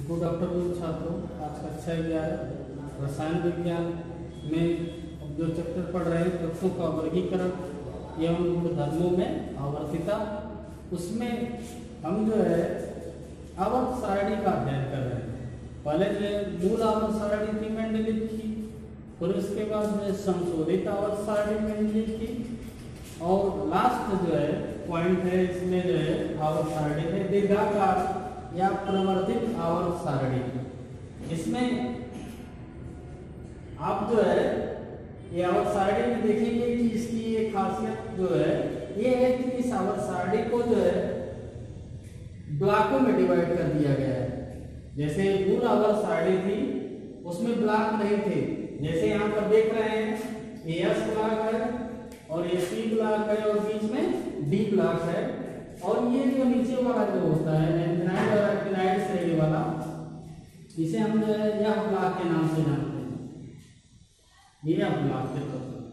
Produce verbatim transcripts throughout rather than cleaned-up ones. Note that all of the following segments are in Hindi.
गुड आफ्टरनून छात्रों। आज कक्षा ग्यारह रसायन विज्ञान में अब जो चैप्टर पढ़ रहे हैं तत्वों का वर्गीकरण एवं गुणधर्मों में आवर्तिता, उसमें हम जो है आवर्त सारणी का अध्ययन कर रहे हैं। पहले जो है मूल आवर्त सारणी थी मेंडलीव की, फिर उसके बाद जो है संशोधित आवर्त सारणी मेंडलीव की, और लास्ट जो है पॉइंट है इसमें जो है आवर्त सारणी है दीर्घाकार या प्रवर्धित आवर्त सारणी। इसमें आप जो है ये आवर्त सारणी में देखेंगे कि इसकी ये खासियत जो है ये है कि इस आवर्त सारणी को जो है ब्लॉकों में डिवाइड कर दिया गया है। जैसे मूल आवर्त सारणी थी उसमें ब्लॉक नहीं थे, जैसे यहाँ पर देख रहे हैं ये एस ब्लॉक है और ये सी ब्लॉक है और बीच में डी ब्लॉक है, और ये जो नीचे वाला जो होता है एल्केनाइड और एल्केनाइड श्रेणी वाला, इसे हम जो है यह ब्लॉक के नाम से जानते हैं। ये यह ब्लॉक के तौर पर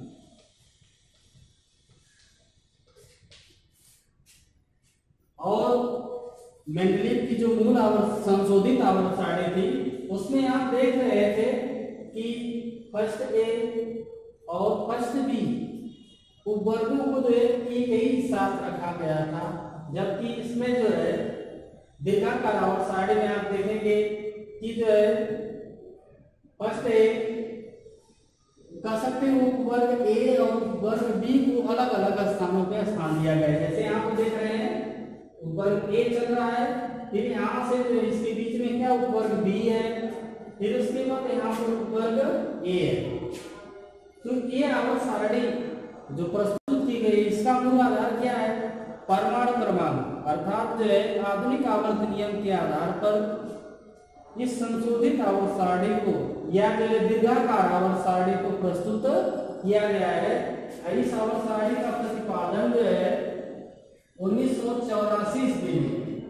और मेंडलीव की जो मूल आवर्त संशोधित आवर्त सारणी थी उसमें आप देख रहे थे कि फर्स्ट ए और फर्स्ट बी उपवर्गों को जो है एक ही साथ रखा गया था, जबकि इसमें जो है दीर्घाकार आवर्त सारणी में आप देखेंगे कि जो है फर्स्ट ए कह सकते हैं उपवर्ग ए और वर्ग बी को अलग अलग स्थानों पे स्थान दिया गया है। जैसे यहाँ पर देख रहे हैं उपवर्ग ए चल रहा है, फिर यहाँ से जो इसके बीच में क्या उपवर्ग बी है, फिर उसके बाद यहाँ पर उपवर्ग ए है। तो ये आवर्त सारणी जो प्रस्तुत की गई इसका मूल आधार क्या है? परमाणु क्रमांक, अर्थात जो है आधुनिक आवर्त नियम के आधार पर इस संशोधित आवर्त सारणी को या पहले दीर्घाकार आवर्त सारणी को प्रस्तुत किया गया है। इस आवर्त सारणी का प्रतिपादन जो है उन्नीस सौ चौरासी ईस्वी में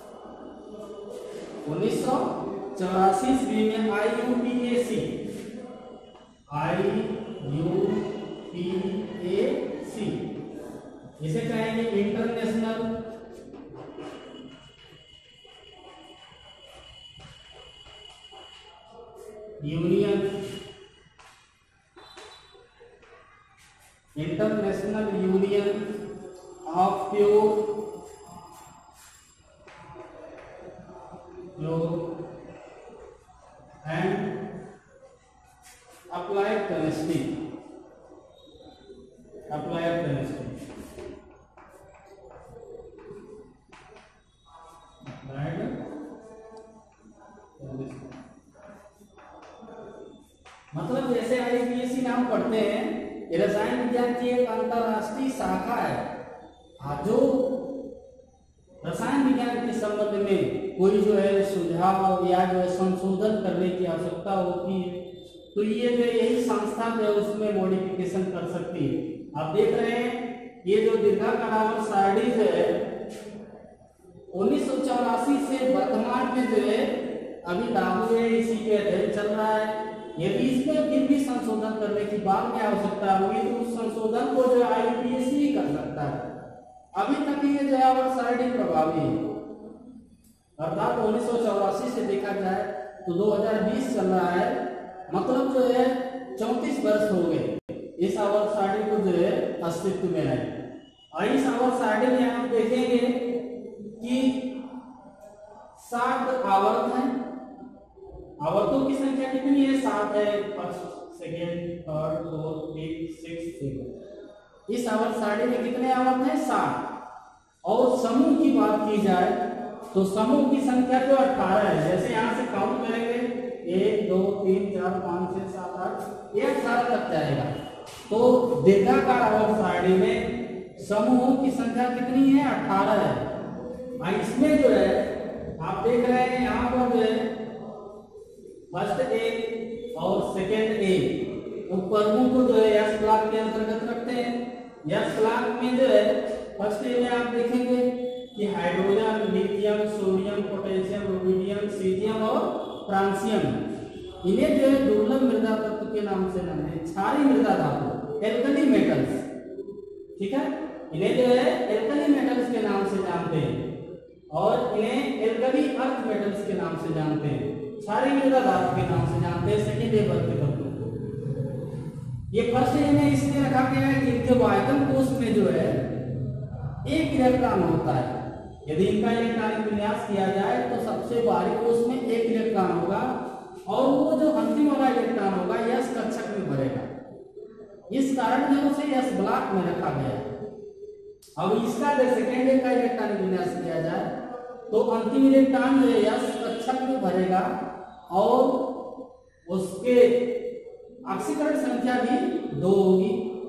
उन्नीस सौ चौरासी ईस्वी में I U P A C I U P A C इसे कहेंगे international union international union of pure and applied chemistry applied chemistry मतलब जैसे आई पी एस सी नाम पढ़ते हैं, ये रसायन विज्ञान की एक अंतरराष्ट्रीय शाखा है। जो रसायन विज्ञान के संबंध में कोई जो है सुझाव या जो है संशोधन करने की आवश्यकता होती है तो ये जो यही संस्था जो है उसमें मॉडिफिकेशन कर सकती है। आप देख रहे हैं ये जो दीर्घाकार आवर्त सारणी है उन्नीस सौ चौरासी से वर्तमान में जो है अभी लागू है, इसी के अध्ययन चल रहा है। यदि इसमें फिर भी संशोधन करने की बाद में आवश्यकता होगी तो उस संशोधन को जो आई यू पी ए सी कर सकता है। अभी तक ये जो आवर्त सारणी प्रभावी है, अर्थात उन्नीस सौ चौरासी से देखा जाए तो दो हज़ार बीस चल रहा है, मतलब जो है चौंतीस वर्ष हो गए इस आवर्त सारणी को जो है अस्तित्व में है। और इस आवर्त सारणी में आप देखेंगे कि सात आवर्त हैं। आवर्तों की संख्या कितनी है? सात है। First, second, third, fourth, fifth, sixth, seventh. इस आवर्त सारणी में कितने आवर्त हैं? सात। और समूह की बात की जाए तो समूह की संख्या जो अठारह है, जैसे यहाँ से काउंट करेंगे एक दो तीन चार पाँच छह सात आठ, ये अठारह तक जाएगा। तो दीर्घाकार आवर्त सारणी में समूहों की संख्या कितनी है? अठारह है। इसमें जो है आप देख रहे हैं यहाँ पर जो है फर्स्ट ए और सेकेंड ए उपवर्गों को जो है एस ब्लॉक के अंतर्गत रखते हैं। एस ब्लॉक में जो है फर्स्ट ए में आप देखेंगे कि hydrogen, lithium, sodium, potassium, rubidium, caesium और फ्रांसियम, इन्हें जो है दुर्लभ मृदा तत्व के नाम से नाम है, क्षारीय मृदा धातु, एल्कली मेटल्स। ठीक है, इन्हें जो है एल्कली मेटल्स के नाम से जानते हैं। और इन्हें एल्कली अर्थ मेटल्स के नाम से जानते हैं, सारी मृदा धातु के नाम से जानते हैं सेकेंड ए वर्ग के तत्वों को। ये फर्स्ट ए में इसलिए रखा गया है कि इनके वायतन कोष में जो है एक इलेक्ट्रॉन होता है। यदि इनका इलेक्ट्रॉनिक विन्यास किया जाए तो सबसे बाहरी कोष में एक इलेक्ट्रॉन होगा और वो जो अंतिम वाला इलेक्ट्रॉन होगा यस कक्षक में भरेगा। इस कारण जो उसे यस ब्लॉक में रखा गया है। अब इसका जब सेकेंड ए का इलेक्ट्रॉनिक विन्यास किया जाए तो अंतिम इलेक्ट्रॉन जो है यस कक्षक में भरेगा और उसके ऑक्सीकरण संख्या भी दो होगी।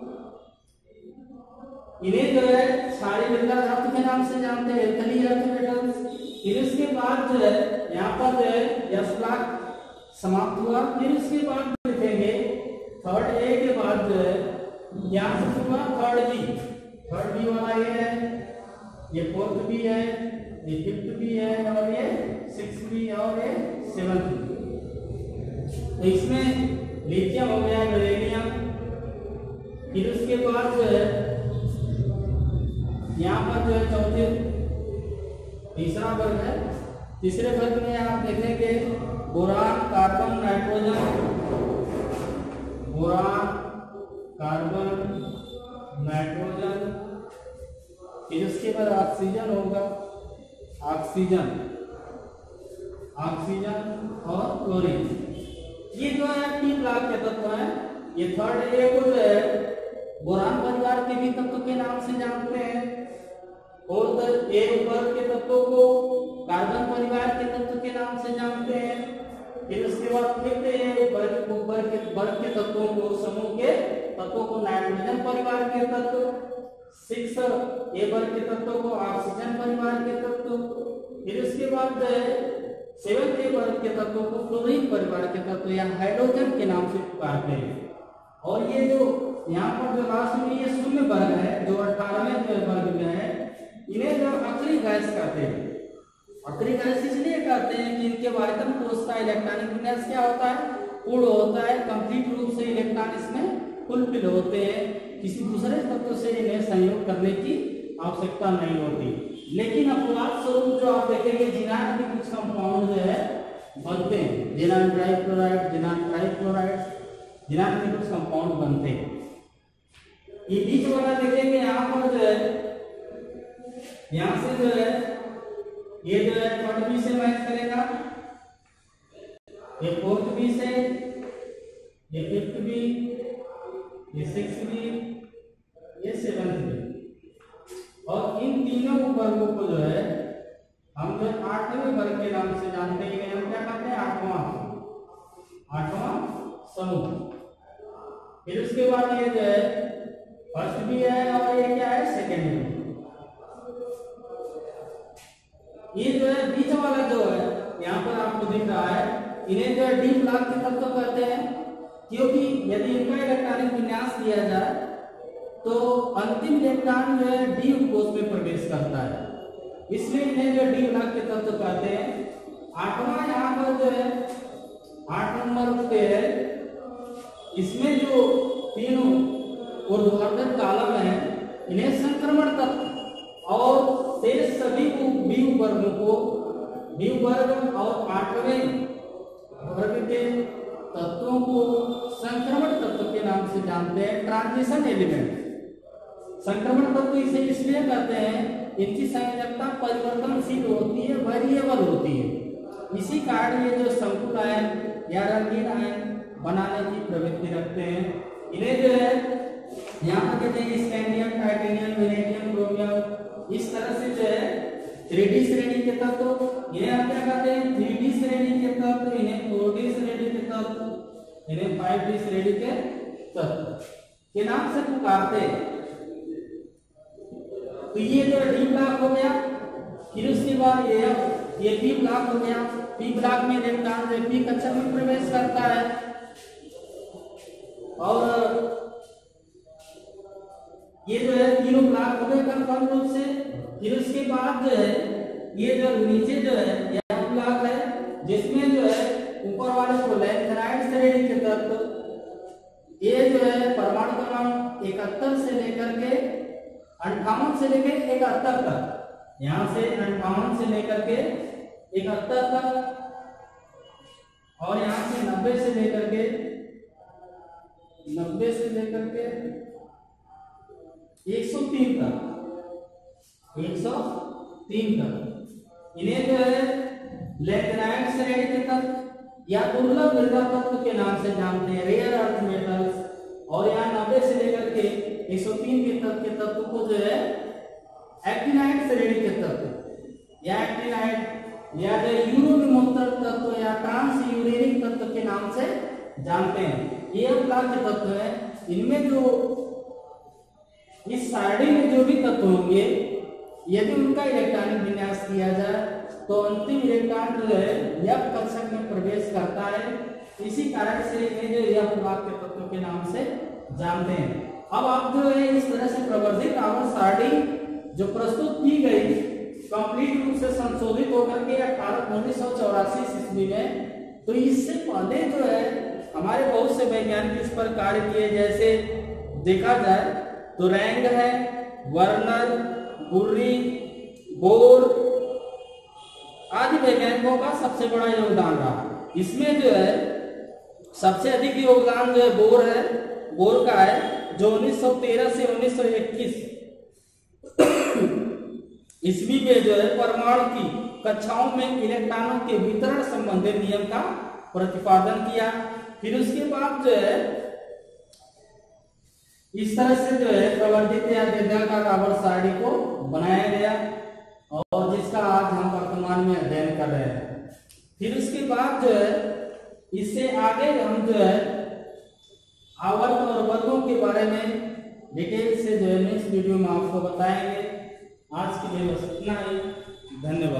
इन्हें जो है सारी मृदा धातु के नाम से जानते हैं, एल्कली अर्थ मेटल्स। फिर इसके बाद जो है यहाँ पर जो है यस ब्लॉक समाप्त हुआ। फिर इसके बाद देखेंगे थर्ड ए के बाद जो है यहाँ से हुआ थर्ड बी। थर्ड बी वाला ये है, ये फोर्थ बी है, ये फिफ्थ बी है और ये सिक्स बी और ये सेवंथ बी। तो इसमें लिथियम हो गया, यूरेनियम। फिर उसके बाद जो है यहाँ पर जो है चौथे तीसरा वर्ग है। तीसरे वर्ग में आप देखेंगे boron, carbon, nitrogen, boron, carbon, nitrogen. फिर उसके बाद ऑक्सीजन होगा, ऑक्सीजन ऑक्सीजन और क्लोरीन। ये जो है टी ब्लॉक के तत्व हैं। ये थर्ड ए को जो है बोरान परिवार के भी तत्व के नाम से जानते हैं। फोर्थ ए वर्ग के तत्वों को कार्बन परिवार के तत्व के नाम से जानते हैं। फिर उसके बाद फिफ्थ ए वर्ग वर्ग के वर्ग के तत्वों को, समूह के तत्वों को नाइट्रोजन परिवार के तत्व। सिक्स ए वर्ग के तत्वों को ऑक्सीजन परिवार के तत्व। फिर उसके बाद सेवन ए वर्ग के तत्वों को क्लोरीन परिवार के तत्व या हाइड्रोजन के नाम से पुकारते हैं। और ये जो यहाँ पर जो लास्ट में ये शून्य वर्ग है जो अठारहवें वर्ग में है, इन्हें जो अक्रिय गैस कहते हैं। अक्रिय गैस इसलिए कहते हैं कि इनके वायतन कोष का इलेक्ट्रॉनिक विन्यास क्या होता है, पूर्ण होता है। कंप्लीट रूप से इलेक्ट्रॉन इसमें फुलफिल होते हैं, किसी दूसरे तत्व से इन्हें संयोग करने की आवश्यकता नहीं होती। लेकिन अपवाद स्वरूप जो आप देखेंगे जिनान के कुछ कंपाउंड जो है बनते हैं, जिनान ट्राइक्लोराइड, जिनान ट्राइक्लोराइड, जिनान के कुछ कंपाउंड बनते हैं। ये बीच वाला देखेंगे यहाँ पर जो है, यहाँ से जो है ये जो है थर्ड बी से मैच करेगा, ये फोर्थ बी से, ये फिफ्थ बी, ये सिक्स बी, ये सेवंथ बी। और इन तीनों वर्गों को जो है हम जो आठवें वर्ग के नाम से जानते हैं। हम क्या कहते हैं, आठवां आठवां समूह। फिर उसके बाद ये जो है फर्स्ट बी है और ये क्या है, सेकेंड बी। ये जो है बीच वाला जो है यहाँ पर आपको दिख रहा है, इन्हें जो है डी ब्लॉक के तत्व कहते हैं। क्योंकि यदि इनका इलेक्ट्रॉनिक विन्यास किया जाए तो अंतिम इलेक्ट्रॉन जो है डी कोष में प्रवेश करता है, इसलिए इन्हें जो डी ब्लॉक के तत्व कहते हैं। आठवां यहाँ पर जो है आठ नंबर पे है, इसमें जो तीनों ऊर्ध्वाधर कॉलम है इन्हें संक्रमण तत्व और शेष सभी बी वर्गों को बी वर्ग और आठवें वर्ग के तत्वों को संक्रमण तत्व के नाम से जानते हैं, ट्रांजिशन एलिमेंट। संक्रमण तत्व इसे इसलिए कहते हैं इनकी संयोजकता परिवर्तनशील होती है, वेरिएबल होती है। इसी कारण ये जो संकुल आयन या रंगीन आयन बनाने की प्रवृत्ति रखते हैं। इन्हें जो है यहाँ पर कहते हैं स्कैंडियम, टाइटेनियम, वेनेडियम, क्रोमियम, इस तरह से जो है थ्री डी श्रेणी के तत्व। इन्हें हम क्या कहते हैं, थ्री डी श्रेणी के तत्व, इन्हें फोर डी श्रेणी के तत्व, इन्हें फाइव डी श्रेणी के तत्व के नाम से पुकारते हैं। तो ये जो डी ब्लॉक हो गया। फिर उसके बाद ये ये पी ब्लॉक हो गया। पी ब्लॉक में इलेक्ट्रॉन जो पी कक्षा में प्रवेश करता है और ये जो है तीनों ब्लॉक हो गए कंफर्म रूप से। फिर उसके बाद जो है ये जो नीचे जो है यह ब्लॉक है जिसमें जो है ऊपर वाले को लैंथेनाइड श्रेणी के तत्व, ये जो है परमाणु क्रमांक इकहत्तर से लेकर के अंठावन से लेकर इकहत्तर तक, यहाँ से अंठावन से लेकर के इकहत्तर तक, और यहाँ से नब्बे से लेकर के नब्बे से लेकर के एक सौ तीन तक एक सौ तीन तक इन्हें जो है लैटेराइट श्रेणी के तत्व या दुर्लभ मृदा तत्व के नाम से जानते हैं, रेयर अर्थ मेटल्स। और यहाँ नब्बे से लेकर के एक सौ तीन के तत्व के तत्व को जो है एक्टिनाइट श्रेणी के तत्व या एक्टिनाइट या जो यूरोनिमोत्तर तत्व या ट्रांस यूरेनिक तत्व के नाम से जानते हैं। ये प्रकार के तत्व है। इनमें जो इस सारणी में जो भी तत्व होंगे, यदि उनका इलेक्ट्रॉनिक विन्यास किया जाए तो अंतिम इलेक्ट्रॉन जो है यह कक्षक में प्रवेश करता है। इसी कारण से इन्हें जो यह प्रकार के तत्वों के नाम से जानते हैं। अब आप जो है इस तरह से प्रवर्धित आवर्त सारणी जो प्रस्तुत की गई कंप्लीट रूप से संशोधित होकर के अठारह उन्नीस सौ चौरासी ईस्वी में, तो इससे पहले जो है हमारे बहुत से वैज्ञानिक इस पर कार्य किए। जैसे देखा जाए तो रैंग है, वर्नर, गुर्री, बोर आदि वैज्ञानिकों का सबसे बड़ा योगदान रहा। इसमें जो है सबसे अधिक योगदान जो है बोर है बोर का है, जो उन्नीस सौ तेरह से उन्नीस सौ इक्कीस ईस्वी में जो है परमाणु की कक्षाओं में इलेक्ट्रॉनों के वितरण संबंधी नियम का प्रतिपादन किया। फिर उसके बाद जो है इस तरह से जो है प्रवर्धित या दीर्घाकार आवर्त सारणी को बनाया गया, और जिसका आज हम वर्तमान में अध्ययन कर रहे हैं। फिर उसके बाद जो है इससे आगे हम जो है आवर्त और वर्गों के बारे में डिटेल से जो है नेक्स्ट वीडियो में आपको बताएंगे। आज के लिए बस इतना ही। धन्यवाद।